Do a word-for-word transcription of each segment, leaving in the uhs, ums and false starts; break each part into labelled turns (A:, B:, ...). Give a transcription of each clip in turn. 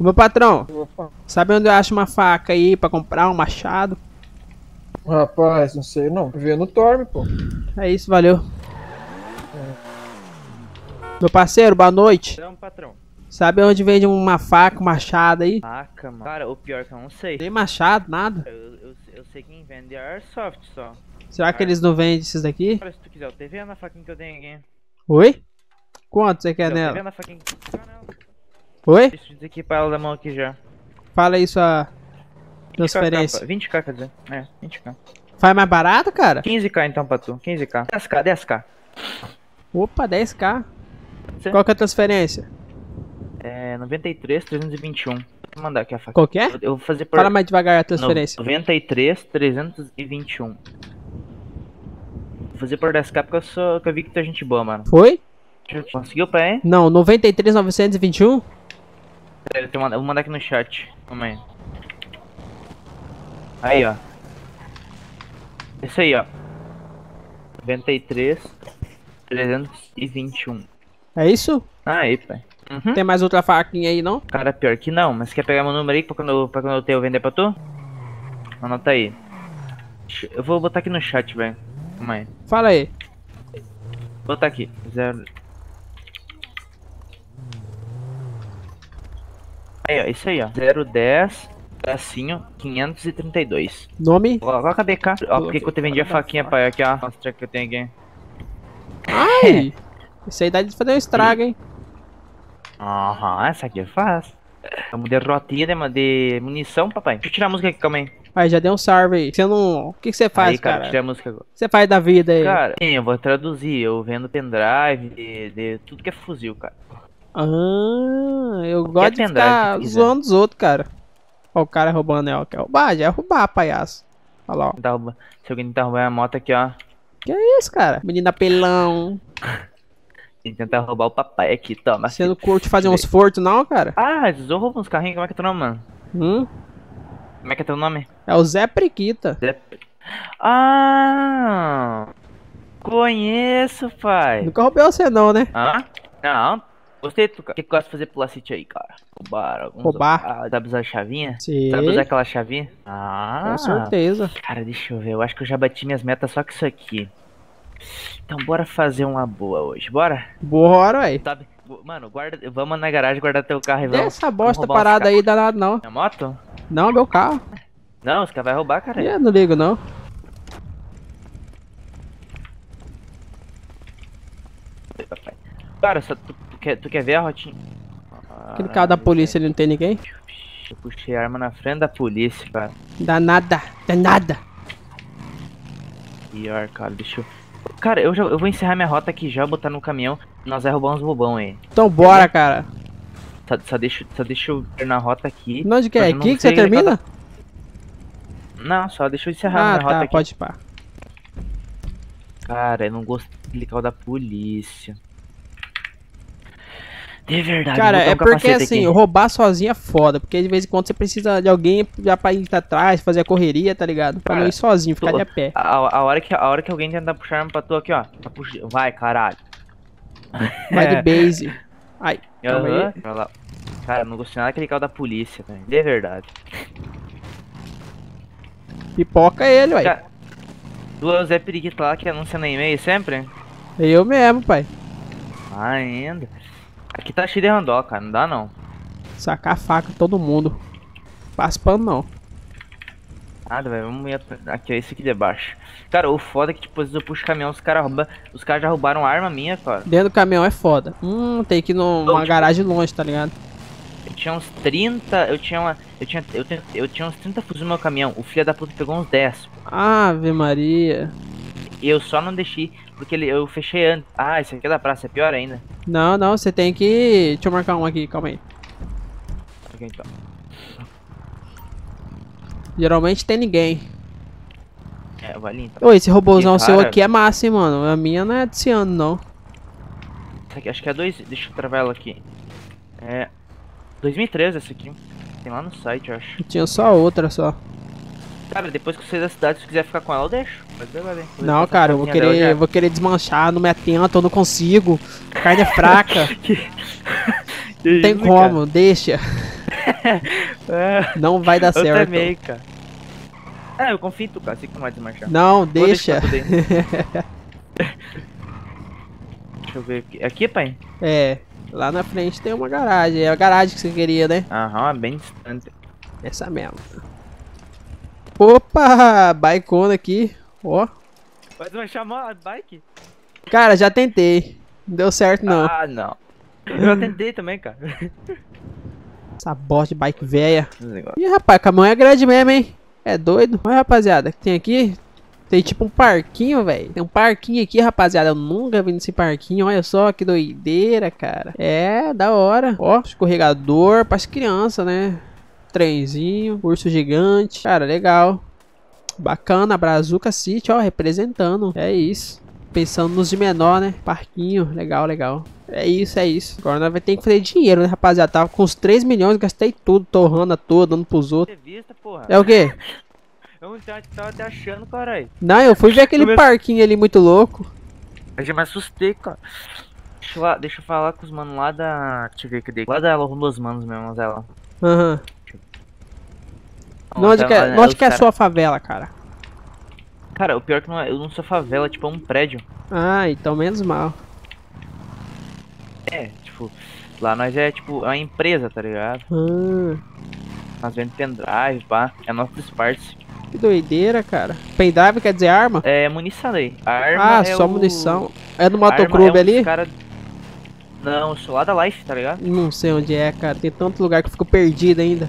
A: Meu patrão,
B: Opa.
A: sabe onde eu acho uma faca aí pra comprar um machado?
B: Rapaz, não sei não. Vê no Torme, pô.
A: É isso, valeu. Meu parceiro, boa noite.
C: Não, patrão.
A: Sabe onde vende uma faca, um machado aí?
C: Faca, mano. Cara, o pior que eu não sei.
A: Tem machado, nada?
C: Eu, eu, eu sei quem vende é Airsoft só.
A: Será que eles não vendem esses daqui?
C: Cara, se tu quiser, eu te vendo a faquinha que eu tenho aqui.
A: Oi? Quanto você quer
C: Eu te
A: nela?
C: vendo a faquinha que... Ah, não.
A: Oi?
C: Deixa eu desequipar ela da mão aqui já.
A: Fala aí sua transferência.
C: vinte k, quer dizer. É, vinte k.
A: Faz mais barato, cara?
C: quinze k então pra tu. quinze k. dez k, dez k.
A: Opa, dez k.
C: Sim.
A: Qual que é a transferência?
C: É, noventa e três, trezentos e vinte e um. Vou mandar aqui a faca.
A: Qual que é?
C: Eu, eu vou fazer por...
A: Fala mais devagar a transferência.
C: noventa e três, trezentos e vinte e um. Vou fazer por dez k porque eu, sou, que eu vi que tu é gente boa, mano.
A: Foi?
C: Conseguiu, pai?
A: Não, noventa e três, novecentos e vinte e um?
C: Pera, eu vou mandar- eu vou mandar aqui no chat. Calma aí. Aí, ó. Esse aí, ó. noventa e três, trezentos e vinte e um.
A: É isso?
C: Aí, pai. Uhum.
A: Tem mais outra faquinha aí, não?
C: Cara, pior que não. Mas quer pegar meu número aí pra quando, eu- pra quando eu ter eu vender pra tu? Anota aí. Deixa- Eu vou botar aqui no chat, velho. Calma aí.
A: Fala aí.
C: Vou botar aqui. Zero. Aí, ó. Isso aí, ó. zero dez, tracinho, quinhentos e trinta e dois.
A: Nome?
C: Coloca B K. Ó, por que que eu te vendi a faquinha, pai? Aqui, ó. Mostra que eu tenho aqui.
A: Ai! Isso aí dá de fazer um estrago, hein?
C: Aham, essa aqui é fácil. Vamos derrotinha de, de munição, papai. Deixa eu tirar a música aqui, calma aí.
A: Aí, já deu um salve aí. Você não... O que que você faz,
C: aí, cara,
A: cara?
C: tirei a música agora.
A: O que você faz da vida aí?
C: Cara, sim, eu vou traduzir. Eu vendo pendrive, de, de tudo que é fuzil, cara.
A: Ah, eu gosto de
C: pendrive
A: ficar
C: que tu quiser.
A: zoando os outros, cara. Ó, o cara roubando, né? Ó, quer roubar? Já é roubar, palhaço. Olha lá, ó.
C: Tá roubando- Se alguém tentar roubar a moto aqui, ó.
A: Que é isso, cara? Menino apelão.
C: Tem que tentar roubar o papai aqui, toma.
A: Você não curte fazer uns furtos, não, cara?
C: Ah, eles roubam uns carrinhos. Como é que é teu nome, mano?
A: Hum?
C: Como é que é teu nome?
A: É o Zé Priquita.
C: Zé- Ah! Conheço, pai.
A: Nunca roubei você, não, né?
C: Hã? Não. Gostei, tu, cara. O que que gosta de fazer pela City aí, cara? Roubar alguns...
A: Roubar.
C: Ah, sabe usar a chavinha?
A: Sim.
C: Sabe usar aquela chavinha? Ah.
A: Com certeza.
C: Cara, deixa eu ver. Eu acho que eu já bati minhas metas só com isso aqui. Então bora fazer uma boa hoje. Bora?
A: Bora, ué.
C: Sabe? Mano, guarda... Vamos na garagem guardar teu carro e vamos...
A: Essa bosta
C: vamos roubar uns
A: parada
C: ca-
A: aí, danado não.
C: Minha moto?
A: Não, meu carro.
C: Não, os caras vão roubar, cara.
A: Eu não ligo, não.
C: Cara, só tu, tu quer, tu quer ver a rotinha?
A: Aquele carro da polícia ali não tem ninguém.
C: Eu puxei a arma na frente da polícia, cara.
A: Dá nada, dá nada.
C: Pior, cara, deixa eu... Cara, eu, já, eu vou encerrar minha rota aqui já, botar no caminhão. Nós vai roubar uns bobão aí.
A: Então bora, cara.
C: Só, só, deixa, só deixa eu ir na rota aqui.
A: Onde que é?
C: Mas eu não
A: Aqui que
C: sei
A: você termina?
C: Não, só deixa eu encerrar
A: Ah,
C: minha rota
A: tá,
C: aqui.
A: pode ir pá.
C: Cara, eu não gosto de carro da polícia. De verdade,
A: Cara,
C: vou botar
A: é
C: um
A: porque
C: capacete
A: assim,
C: aqui.
A: roubar sozinho é foda. Porque de vez em quando você precisa de alguém já pra ir atrás, fazer a correria, tá ligado? Pra não
C: Cara,
A: ir sozinho, ficar
C: tu-
A: de a pé.
C: A, a, hora que, a hora que alguém tentar puxar a arma pra tu aqui, ó. Tá puxa- Vai, caralho.
A: Vai de base. Ai, calma
C: Aham.
A: aí.
C: Vai lá. Cara, eu não gostei nada daquele carro da polícia, velho. De verdade.
A: Pipoca ele, ué.
C: Cara, duas Zé Periquito lá que anuncia no e-mail sempre?
A: Eu mesmo, pai.
C: Ah, ainda. Aqui tá cheio de randó, cara. Não dá não.
A: Sacar a faca todo mundo. Passa pano não.
C: Nada, velho. Vamos ir at- aqui, ó, esse aqui de baixo. Cara, o foda é que, tipo, às vezes eu puxo o caminhão, os caras roubam. Os caras já roubaram arma minha, cara.
A: Dentro do caminhão é foda. Hum, tem que ir numa
C: Não, tipo-
A: garagem longe, tá ligado?
C: Eu tinha uns trinta. Eu tinha uma. Eu tinha. Eu, tinha, eu tinha uns trinta fuzis no meu caminhão. O filho da puta pegou uns dez.
A: Ave Maria.
C: E eu só não deixei. Porque ele, eu fechei antes. Ah, esse aqui é da praça, é pior ainda.
A: Não, não, você tem que... Deixa eu marcar um aqui, calma aí.
C: Ok, então.
A: Geralmente tem ninguém.
C: É, vai ali então.
A: Ô, esse robôzão
C: Ih,
A: seu
C: cara.
A: aqui é massa, hein, mano. A minha não é desse ano, não.
C: Essa aqui, acho que é dois. Deixa eu travar ela aqui. É. dois mil e treze essa aqui. Tem lá no site, eu acho.
A: Eu tinha só outra, só.
C: Cara, depois que eu sair da cidade, se quiser ficar com ela, eu deixo. Pode levar, hein. Vou
A: Não,
C: passar
A: cara, eu
C: a
A: vou
C: casinha dela
A: querer,
C: já.
A: eu vou querer desmanchar, não me atento, eu não consigo. Carne é fraca.
C: Que
A: Não tem
C: isso,
A: como, deixa.
C: cara? É,
A: Não vai dar
C: eu
A: certo.
C: também, cara. Ah, eu confio em tu, cara. Sei que não vai desmanchar.
A: Não,
C: Vou
A: deixa.
C: deixar tudo aí. Deixa eu ver aqui. Aqui, pai?
A: É, lá na frente tem uma garagem. É a garagem que você queria, né?
C: Aham, bem distante.
A: Essa mesmo. Opa, baicona aqui. Ó.
C: Vai desmanchar a bike?
A: Cara, já tentei. Não deu certo, não.
C: Ah, não. Eu tentei também, cara.
A: Essa bosta de bike velha.
C: Esse negócio.
A: Ih, rapaz, a caminhão é grande mesmo, hein? É doido. Olha, rapaziada, o que tem aqui? Tem tipo um parquinho, velho. Tem um parquinho aqui, rapaziada. Eu nunca vi nesse parquinho. Olha só que doideira, cara. É, da hora. Ó, escorregador para as crianças, né? Trenzinho, urso gigante. Cara, legal. Bacana, Brazuca City, ó, representando. É isso. Pensando nos de menor, né? Parquinho, legal, legal. É isso, é isso. Agora nós vamos ter que fazer dinheiro, né, rapaziada? Tava com uns três milhões, gastei tudo, torrando a toda, dando pros outros.
C: Vista, porra.
A: É o quê?
C: Eu tava até achando, caralho.
A: Não, eu fui ver aquele
C: Come-
A: parquinho ali muito louco.
C: Eu já me assustei, cara. Deixa eu, lá- deixa eu falar com os manos lá da. Deixa eu ver cadê. Lá da Rua dos Manos mesmo, ela.
A: Aham.
C: Não,
A: Onde
C: tá
A: que é,
C: lá,
A: onde
C: os
A: que é a
C: cara-
A: sua favela, cara?
C: Cara, o pior é que não é, eu não sou favela, tipo, é um prédio.
A: Ah, então menos mal.
C: É, tipo, lá nós é tipo, é uma empresa, tá ligado?
A: Ah,
C: Nós vendemos pendrive, pá, é nossas partes.
A: que doideira, cara. Pendrive quer dizer arma?
C: É munição aí. A arma
A: Ah,
C: é
A: só
C: o...
A: munição. É no
C: a arma
A: motoclube
C: é uns
A: ali?
C: cara... Não, eu sou lá da Life, tá ligado?
A: Não sei onde é, cara. Tem tanto lugar que eu fico perdido ainda.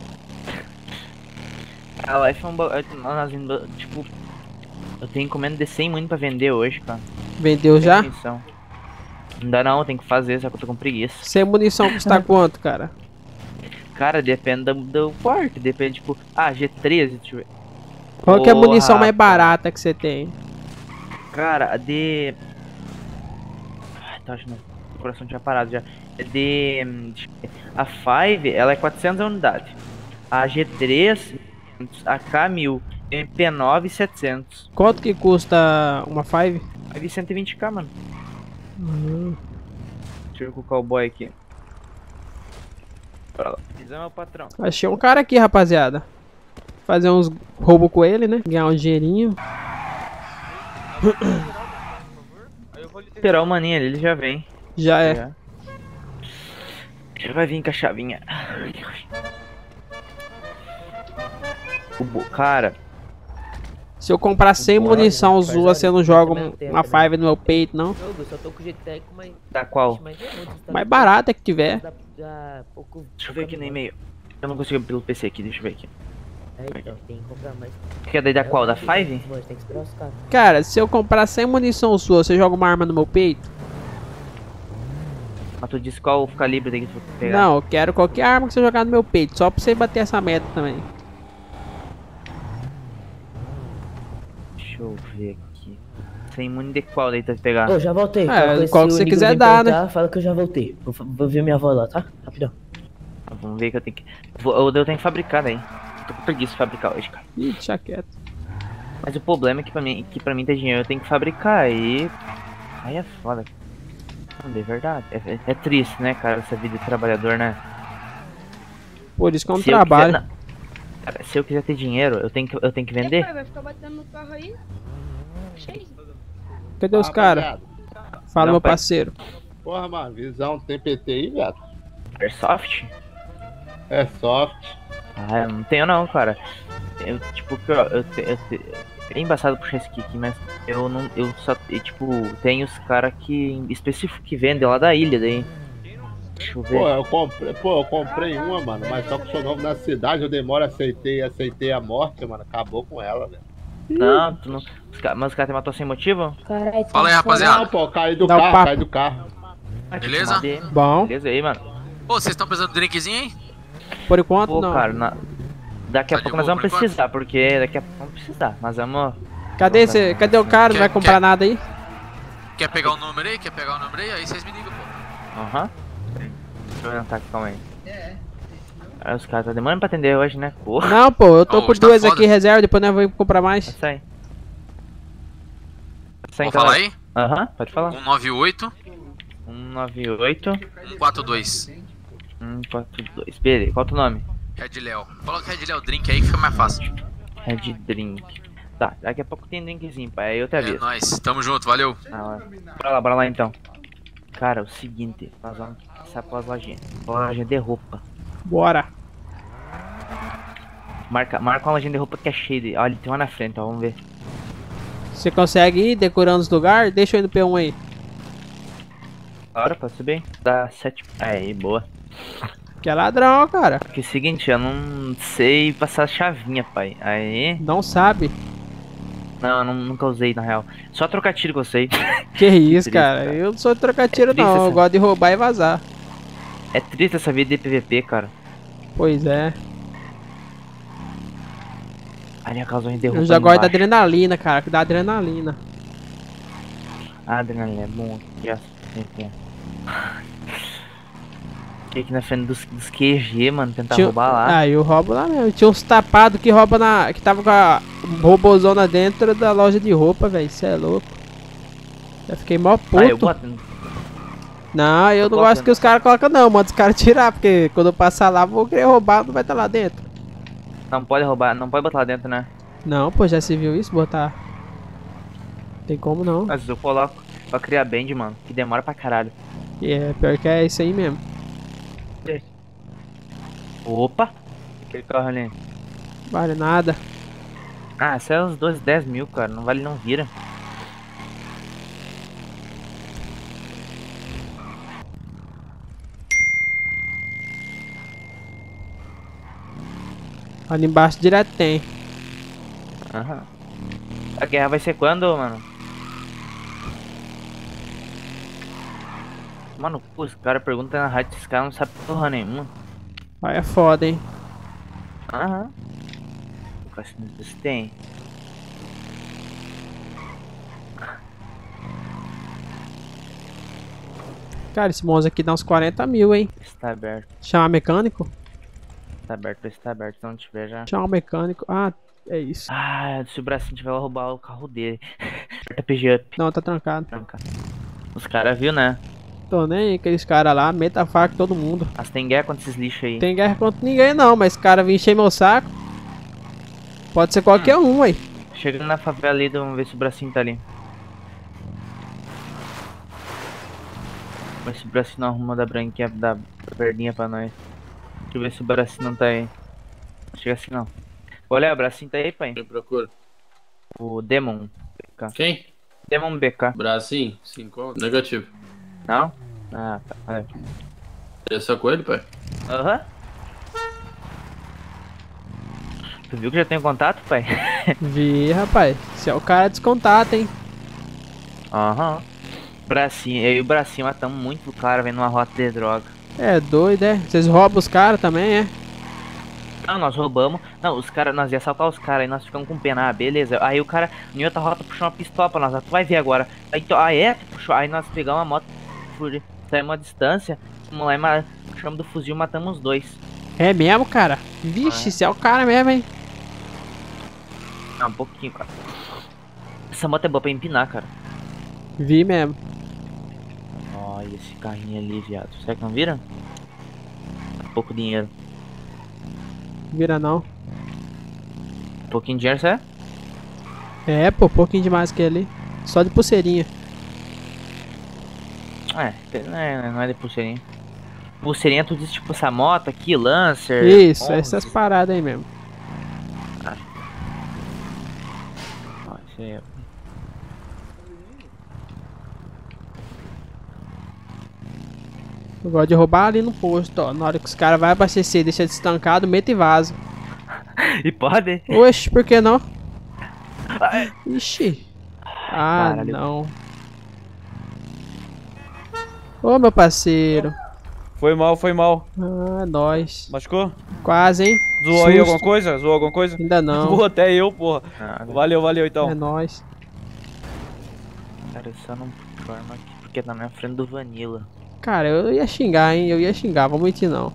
C: A Life é um... ba- é- nós indo- tipo, eu tenho encomenda de cem munição pra vender hoje, cara.
A: Vendeu já?
C: Munição. Não dá não, tem que fazer, só que eu tô com preguiça.
A: Sem munição custa quanto, cara?
C: Cara, depende do, do porte, depende, tipo... Ah, G treze, deixa eu ver.
A: Qual que é a
C: Porra,
A: munição mais
C: rapaz.
A: barata que você tem?
C: Cara, a de... Ai, tá achando... O coração tinha parado já. É de... hum, deixa eu ver. A cinco, ela é quatrocentas unidades. A G três, a K mil. M P nove, setecentos.
A: Quanto que custa uma five?
C: Aí cento e vinte k, mano.
A: Uhum.
C: Deixa eu ver com o cowboy aqui. Bora lá. Esse é meu patrão.
A: Achei um cara aqui, rapaziada. Fazer uns roubos com ele, né? Ganhar um dinheirinho.
C: Esperar o maninho ali, ele já vem.
A: Já é.
C: Já. Já vai vir com a chavinha. O bo- cara,
A: Se eu comprar sem
C: Bora,
A: munição
D: faz
A: sua, você não
D: hora,
A: joga
D: também
A: um-
D: não tem,
A: uma
D: também.
A: five no meu peito, não?
D: Jogo, eu só tô com o G T E com mais.
C: da qual?
D: Mas é muito, tá
A: Mais barata que tiver.
D: dá- dá pouco-
C: Deixa eu ver aqui no
D: pouca
C: e-mail. Eu não consigo abrir pelo P C aqui, deixa eu ver aqui.
D: memória. É, então, tem que comprar mais.
C: Quer daí da
D: É,
C: qual? Da
D: eu tenho-
C: cinco?
D: Mano, tem que esperar os caras.
A: Cara, se eu comprar sem munição sua, você joga uma arma no meu peito?
C: Mas tu disse qual o calibre tem que tu pegar?
A: Não, eu quero qualquer arma que você jogar no meu peito. Só pra você bater essa meta também.
C: Deixa eu ver aqui. Sem imune de qual daí tu vai pegar?
D: Ô, já voltei.
A: É,
D: Qualquer coisa,
A: qual
D: se
A: que
D: o
A: você
D: Nico
A: quiser
D: vir
A: dar, né?
D: perguntar, Fala que eu já voltei. Vou, vou ver minha avó lá, tá? Rapidão.
C: Ah, vamos ver que eu tenho que. Vou, eu, eu tenho que fabricar daí. Tô com preguiça de fabricar hoje, cara.
A: Ih, deixa quieto.
C: Mas o problema é que pra mim, que pra mim ter dinheiro eu tenho que fabricar aí. Aí é foda. Não, é verdade. É, é- é triste, né, cara, essa vida de trabalhador, né?
A: Por isso que é um
C: Se eu
A: trabalho.
C: quiser- não. Cara, se eu quiser ter dinheiro, eu tenho que, eu tenho que
E: E aí,
C: vender.
E: pai, vai ficar batendo no carro aí? Cheio.
A: Cadê os caras? Fala,
C: Não,
A: meu
C: pai.
A: parceiro.
F: Porra, mano, visão, tem P T aí, velho?
C: Airsoft?
F: É soft.
C: Ah, eu não tenho não, cara. Eu, tipo, que eu, eu, te- eu, te- é embaçado puxar esse aqui, mas eu não, eu só, eu, tipo, tem os caras que, em específico que vendem lá da ilha, daí. Deixa eu ver.
F: Pô, eu comprei, pô, eu comprei uma, mano, mas só que sou novo na cidade, eu demoro, aceitei, aceitei a morte, mano, acabou com ela, velho.
C: Não, tu não. Os ca- mas os caras te matou sem motivo?
D: Caralho,
G: Fala aí, rapaziada.
F: Não, pô, caí do
A: Dá o
F: carro,
A: papo.
F: caí do carro.
C: Ah, tipo,
G: Beleza?
C: uma D.
A: Bom,
C: Beleza aí, mano.
G: Ô, vocês estão precisando de drinkzinho, hein?
A: por enquanto
C: Pô,
A: não.
C: cara, na- daqui a
G: Tá de
C: pouco nós
G: boa
C: vamos
G: por enquanto?
C: precisar, porque daqui a pouco vamos precisar. Mas vamos.
A: Cadê, esse, cadê o cara? Não
G: Quer-
A: vai comprar
G: quer-
A: nada aí?
G: Quer pegar o número aí? Quer pegar o número aí? Aí vocês me ligam, pô.
C: Aham. Deixa eu adiantar aqui, calma aí. Aí os caras tá demorando pra atender hoje, né? Porra,
A: Não, pô, eu tô
G: Ô,
A: com
G: hoje tá
A: duas
G: foda.
A: aqui reserva, depois nós vamos comprar mais.
C: sai. Sai
G: Vou
C: então.
G: falar aí?
C: Aham, pode falar.
G: um nove oito,
C: um nove oito,
G: um quatro dois.
C: um quatro dois. Beleza, qual é o teu nome?
G: Red Léo. Coloca Red Léo Drink aí que fica mais fácil.
C: Red Drink. Tá, daqui a pouco tem drinkzinho, pai. Aí eu te
G: É
C: aviso.
G: nóis. Tamo junto, valeu.
C: Ah, bora lá, bora lá então. Cara, o seguinte, nós vamos passar pelas lojinhas. Loja de roupa.
A: Bora.
C: Marca, marca uma lojinha de roupa que é cheia de... Olha, tem uma na frente, ó, vamos ver.
A: Você consegue ir decorando os lugares? Deixa eu ir no P um aí.
C: Bora, pode subir. Dá sete... Aí, boa.
A: Que é ladrão, cara.
C: Porque é o seguinte, eu não sei passar a chavinha, pai. Aí...
A: Não sabe.
C: Não, eu não, nunca usei, na real. Só trocar tiro que eu sei.
A: Que isso,
C: triste,
A: cara.
C: cara.
A: Eu não sou de trocar tiro,
C: É triste
A: não. Eu
C: essa-
A: gosto de roubar e vazar.
C: É triste essa vida de P V P, cara.
A: Pois é.
C: Ali a causões de roupa
A: Eu já
C: ali
A: gosto da
C: embaixo.
A: adrenalina, cara. Que dá adrenalina.
C: Ah, adrenalina é bom. Que é. Fiquei aqui na frente dos, dos Q G, mano, tentar
A: Tinha-
C: roubar lá.
A: Ah, eu roubo lá mesmo. Tinha uns tapados que rouba na. Que tava com a robozona dentro da loja de roupa, velho. Isso é louco. Já fiquei mó puto.
C: Ah, eu boto.
A: Não, eu
C: Eu
A: não
C: coloco
A: gosto que os caras colocam não, manda os caras tirar, porque quando eu passar lá, vou querer roubar, não vai estar lá dentro.
C: Não pode roubar, não pode botar lá dentro, né?
A: Não, pô, já se viu isso? Botar. Tem como não.
C: Mas eu coloco pra criar band, mano, que demora pra caralho.
A: E é pior que é isso aí mesmo.
C: Opa! Aquele carro ali.
A: Vale nada.
C: Ah, isso é uns doze, dez mil, cara, não vale, não vira.
A: Ali embaixo direto tem.
C: Aham. A guerra vai ser quando, mano? Mano, pô, os caras perguntam na rádio, esses caras não sabem porra nenhuma.
A: Aí é foda, hein.
C: Aham. O cassino dos tem.
A: Cara, esse monstro aqui dá uns quarenta mil, hein.
C: Está aberto,
A: Chamar mecânico?
C: está aberto, está aberto. Se não tiver já.
A: Chamar um mecânico. Ah, é isso.
C: Ah, se o bracinho tiver, eu vou roubar o carro dele. Aperta P G up.
A: Não, tá trancado.
C: Tranca. Os caras viu, né?
A: Tô nem aí, aqueles caras lá, meta a faca em todo mundo.
C: Mas tem guerra contra esses lixos aí.
A: Tem guerra contra ninguém não, mas esse cara vir encher meu saco. Pode ser qualquer um, aí.
C: Chegando na favela ali, vamos ver se o bracinho tá ali. Vamos ver se o bracinho não arruma da branquinha, da verdinha pra nós. Deixa eu ver se o bracinho não tá aí. Chega assim não. Olha, o bracinho tá aí, pai.
H: Quem procura?
C: O Demon B K.
H: Quem?
C: Demon B K.
H: Bracinho? Cinco? Negativo.
C: Não? Ah, tá. Valeu.
H: É só com ele, pai?
C: Aham. Tu viu que já tem contato, pai?
A: Vi, rapaz. Você é o cara descontato, hein.
C: Aham. Bracinho, eu e o bracinho matamos muito o cara, vendo uma rota de droga.
A: É doido, é? Vocês roubam os caras também, é?
C: Não, nós roubamos. Não, os caras, nós ia assaltar os caras, aí nós ficamos com pena. Ah, beleza. Aí o cara, em outra rota, puxou uma pistola pra nós. Ah, tu vai ver agora. Aí, então, ah, é? Tu puxou. Aí nós pegamos uma moto, saímos uma distância, fomos lá e ma- puxamos do fuzil e matamos os dois.
A: É mesmo, cara? Vixe,
C: É.
A: você é o cara mesmo, hein?
C: Ah, um pouquinho, cara. Essa moto é boa pra empinar, cara.
A: Vi mesmo.
C: Olha esse carrinho ali, viado. Será que não vira? Pouco dinheiro.
A: Vira não.
C: Pouquinho dinheiro, será?
A: É, pô, pouquinho demais que ali. Só de pulseirinha.
C: É, não é, não é de pulseirinha. Pulseirinha, tu diz tipo essa moto aqui, Lancer.
A: Isso,
C: onze.
A: essas paradas aí mesmo.
C: Ó, esse aí é-
A: Eu gosto de roubar ali no posto, ó. Na hora que os caras vão abastecer, deixa destancado, meta e vaza.
C: E pode?
A: Oxe, por que não? Ixi. Ah,
C: Caralho.
A: não. Ô, meu parceiro.
I: Foi mal, foi mal.
A: Ah, nóis.
I: Machucou?
A: Quase, hein?
I: Zoou aí
A: Susto.
I: alguma coisa? Zoou alguma coisa?
A: Ainda não.
I: Zoou até eu, porra.
C: Nada.
I: Valeu, valeu então.
A: É nóis.
C: Cara, só não forma aqui porque tá na frente do Vanilla.
A: Cara, eu ia xingar, hein? Eu ia xingar, vou mentir não.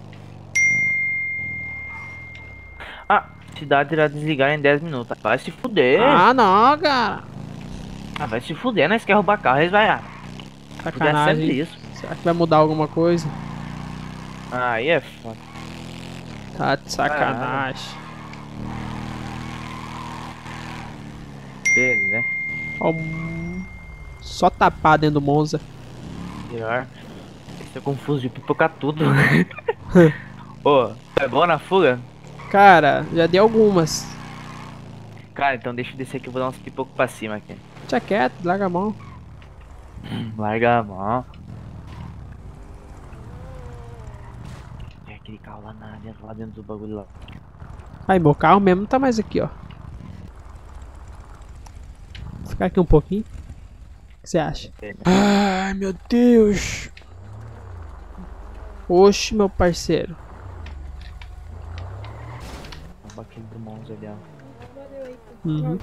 C: Ah, cidade irá desligar em dez minutos. Vai se fuder.
A: Ah, não, cara.
C: Ah, vai se fuder, nós quer roubar carro, eles vai. Ah, fuder é sempre
A: Sacanagem.
C: isso.
A: Será que vai mudar alguma coisa?
C: Aí é foda.
A: Tá de sacanagem.
C: Beleza.
A: Ó, hum, só tapar dentro do Monza.
C: Pior. Estou confuso de pipocar tudo. Ô, é bom na fuga?
A: Cara, já dei algumas.
C: Cara, então deixa eu descer aqui, eu vou dar uns pipocos pra cima aqui.
A: Deixa quieto, larga a mão.
C: Larga a mão. Tem aquele carro lá, na, dentro, lá dentro do bagulho lá.
A: Aí, meu carro mesmo não tá mais aqui, ó. Vou ficar aqui um pouquinho. O que você acha? Ai, meu Deus. Oxe, meu parceiro.
C: Vamos aqui pro Monza ali, ó.
E: Valeu aí.
A: Uhum.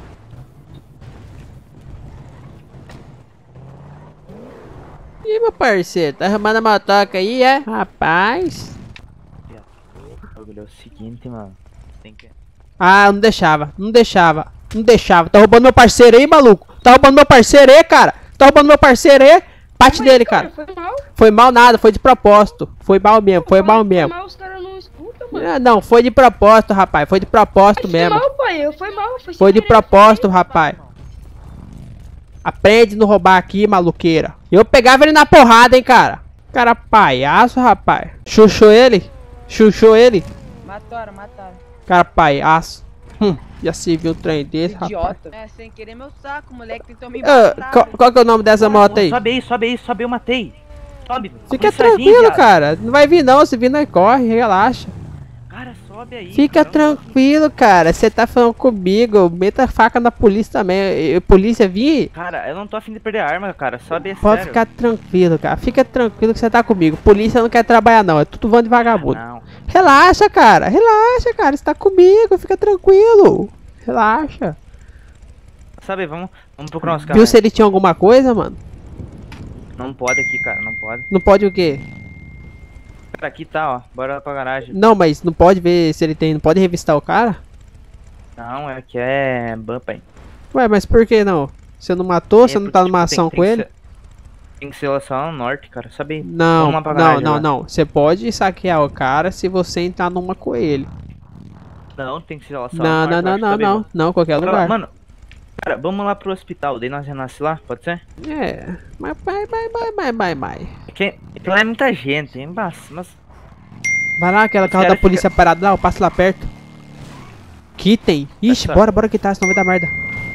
A: Ih, meu parceiro, tá arrumando a motoca aí, é? Rapaz.
C: O bagulho é o seguinte, mano. Tem que...
A: Ah, não deixava, não deixava, não deixava. Tá roubando meu parceiro aí, maluco. Tá roubando meu parceiro aí, cara. Tá roubando meu parceiro aí. Parte
E: Mas,
A: dele, cara.
E: Foi mal.
A: Foi mal nada, foi de propósito. Foi mal mesmo, foi mal mesmo.
E: Foi mal, os caras não escutam, mano.
A: Ah, não, foi de propósito, rapaz. Foi de propósito
E: Foi
A: mesmo.
E: mal, pai. Foi mal. Foi,
A: Foi
E: sem
A: de
E: querer.
A: propósito, rapaz. Aprende a não roubar aqui, maluqueira. Eu pegava ele na porrada, hein, cara. Cara palhaço, rapaz. Chuchou ele. Chuchou ele.
J: Mataram, mataram.
A: Cara palhaço. Hum, já se viu um trem desse, rapaz.
J: Idiota. É, sem querer meu saco, moleque. Tentou me
A: Ah,
J: matar.
A: qual, qual que é o nome dessa moto aí?
C: Sobe aí, sobe aí, sobe, eu matei. Sobe.
A: Fica
C: Polícia vir,
A: tranquilo,
C: viado.
A: cara. Não vai vir não, se vir nós corre, relaxa.
C: Cara, sobe aí.
A: Fica
C: cara,
A: tranquilo, cara. Você tá falando comigo. Meta a faca na polícia também. Eh, Polícia vir.
C: Cara, eu não tô afim de perder a arma, cara. Sobe, é
A: Pode
C: sério.
A: ficar tranquilo, cara. Fica tranquilo que você tá comigo. Polícia não quer trabalhar, não. É tudo vando de vagabundo.
C: Não.
A: Relaxa, cara. Relaxa, cara. Você tá comigo. Fica tranquilo. Relaxa.
C: Sabe, vamos, vamos procurar uns
A: Viu
C: caras.
A: se ele tinha alguma coisa, mano?
C: Não pode aqui, cara, não pode.
A: Não pode o quê?
C: Cara, aqui tá, ó. Bora lá pra garagem.
A: Não, mas não pode ver se ele tem. Não pode revistar o cara?
C: Não, é que é bump aí.
A: Ué, mas por que não? Você não matou? Você
C: É
A: não tá
C: porque,
A: numa
C: tipo,
A: ação
C: tem-
A: com
C: tem
A: ele?
C: que ser- Tem que ser lá no norte, cara. Sabe?
A: Não,
C: Vamos lá pra
A: não,
C: garagem
A: não,
C: lá.
A: não. Você pode saquear o cara se você entrar numa com ele.
C: Não, tem que ser lá só
A: Não,
C: no
A: não,
C: norte,
A: não,
C: eu acho,
A: não,
C: sabe,
A: não.
C: mano?
A: Não, qualquer
C: Bora lá,
A: lugar.
C: Mano, cara, vamos lá pro hospital. Daí nós renasce lá, pode ser?
A: É, mas vai, vai, vai, vai, vai, vai.
C: É que lá é muita gente, hein? Mas, mas
A: Vai lá, aquela
C: Os
A: carro da
C: caras
A: polícia parado lá, eu passo lá perto. Quitem. Ixi,
C: Tá.
A: bora, bora quitar, senão vai dar merda.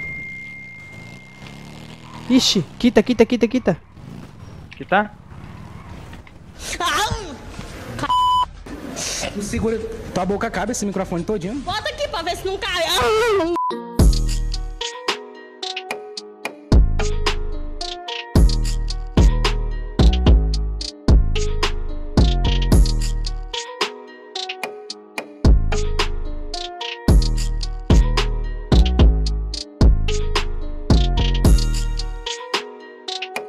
A: Ixi, quita, quita, quita, quita.
C: que tá?
K: Segura tua boca, cabe esse microfone todinho.
E: Bota aqui pra ver se não cai.